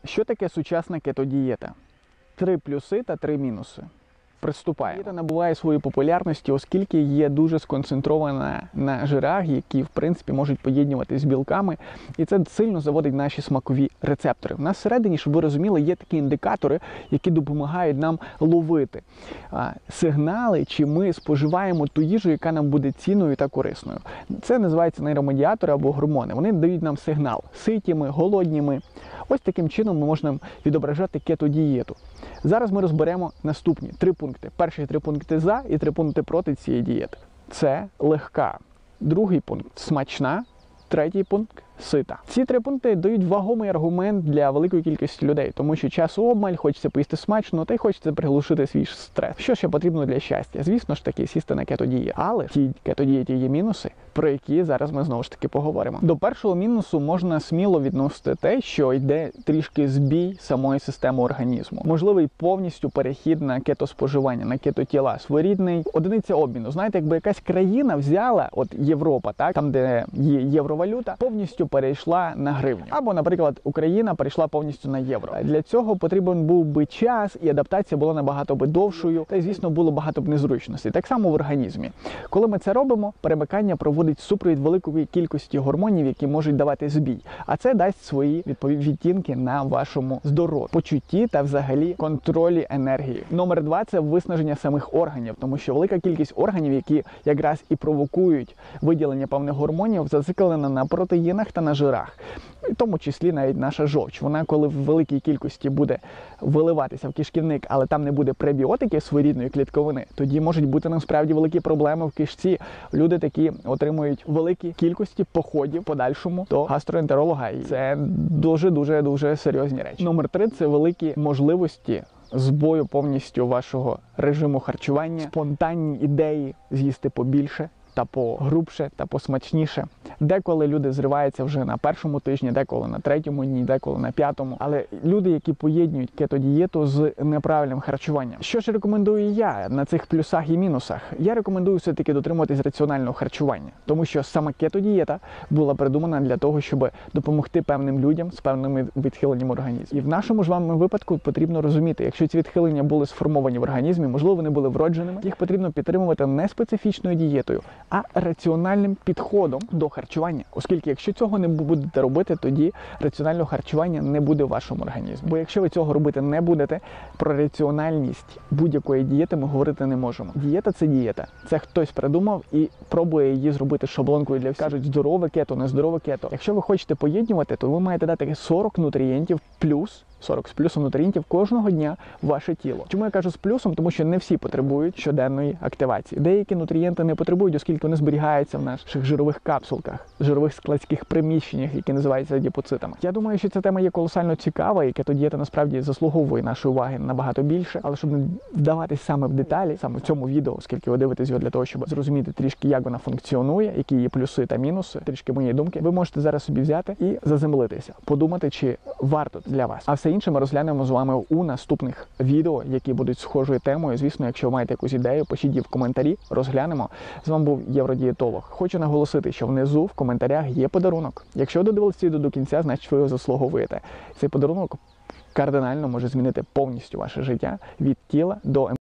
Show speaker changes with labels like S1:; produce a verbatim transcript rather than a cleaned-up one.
S1: Що таке сучасна кетодієта? Три плюси та три мінуси. Приступаємо. Дієта набуває своєї популярності, оскільки є дуже сконцентрована на жирах, які, в принципі, можуть поєднуватися з білками, і це сильно заводить наші смакові рецептори. У нас всередині, щоб ви розуміли, є такі індикатори, які допомагають нам ловити а, сигнали, чи ми споживаємо ту їжу, яка нам буде цінною та корисною. Це називається нейромедіатори або гормони. Вони дають нам сигнал ситіми, голодніми. Ось таким чином ми можемо відображати кетодієту. Зараз ми розберемо наступні три пункти. Перші три пункти за і три пункти проти цієї дієти. Це легка. Другий пункт – смачна. Третій пункт – сита. Ці три пункти дають вагомий аргумент для великої кількості людей, тому що часу обмаль, хочеться поїсти смачно, та й хочеться приглушити свій стрес. Що ще потрібно для щастя? Звісно ж таки, сісти на кетодієту. Але в цій кетодієті є мінуси, про які зараз ми знову ж таки поговоримо. До першого мінусу можна сміло відносити те, що йде трішки збій самої системи організму. Можливий повністю перехід на кетоспоживання, на кетотіла. Своєрідний одиниця обміну. Знаєте, якби якась країна взяла, от Європа, так, там де є євровалюта, повністю перейшла на гривню. Або, наприклад, Україна перейшла повністю на євро. Для цього потрібен був би час, і адаптація була набагато би довшою, та й, звісно, було багато б незручностей. Так само в організмі. Коли ми це робимо, перемикання проводить супровід великої кількості гормонів, які можуть давати збій. А це дасть свої відповідні відтінки на вашому здоров'ї, почутті та взагалі контролі енергії. Номер два – це виснаження самих органів, тому що велика кількість органів, які якраз і провокують виділення певних гормонів, зациклена на протеїнах та на жирах. В тому числі навіть наша жовч. Вона, коли в великій кількості буде виливатися в кишківник, але там не буде пребіотиків своєрідної клітковини, тоді можуть бути насправді великі проблеми в кишці. Люди такі отримують великі кількості походів в подальшому до гастроентеролога. І це дуже-дуже-дуже серйозні речі. Номер три – це великі можливості збою повністю вашого режиму харчування, спонтанні ідеї з'їсти побільше, та погрубше, та посмачніше. Деколи люди зриваються вже на першому тижні, деколи на третьому дні, деколи на п'ятому. Але люди, які поєднують кетодієту з неправильним харчуванням. Що ж рекомендую я на цих плюсах і мінусах? Я рекомендую все-таки дотримуватись раціонального харчування. Тому що саме кетодієта була придумана для того, щоб допомогти певним людям з певними відхиленнями організму. І в нашому ж вами випадку потрібно розуміти, якщо ці відхилення були сформовані в організмі, можливо, вони були вродженими, їх потрібно підтримувати не специфічною дієтою, а раціональним підходом до харчування. Оскільки, якщо цього не будете робити, тоді раціонального харчування не буде в вашому організмі. Бо якщо ви цього робити не будете, про раціональність будь-якої дієти ми говорити не можемо. Дієта – це дієта. Це хтось придумав і пробує її зробити шаблонкою для всіх. Кажуть, здорове кето, нездорове кето. Якщо ви хочете поєднувати, то ви маєте дати сорок нутрієнтів плюс, сорок з плюсом нутрієнтів кожного дня в ваше тіло. Чому я кажу з плюсом? Тому що не всі потребують щоденної активації. Деякі нутрієнти не потребують, оскільки вони зберігаються в наших жирових капсулках, жирових складських приміщеннях, які називаються адіпоцитами. Я думаю, що ця тема є колосально цікава, і кетодієта насправді заслуговує нашої уваги набагато більше. Але щоб не вдаватись саме в деталі, саме в цьому відео, оскільки ви дивитесь його для того, щоб зрозуміти трішки, як вона функціонує, які є плюси та мінуси, трішки моєї думки, ви можете зараз собі взяти і заземлитися, подумати, чи варто для вас. А все інше ми розглянемо з вами у наступних відео, які будуть схожою темою. Звісно, якщо ви маєте якусь ідею, пишіть її в коментарі, розглянемо. З вами був Євродієтолог. Хочу наголосити, що внизу в коментарях є подарунок. Якщо ви додивилися відео до кінця, значить ви його заслуговуєте. Цей подарунок кардинально може змінити повністю ваше життя від тіла до емоцій.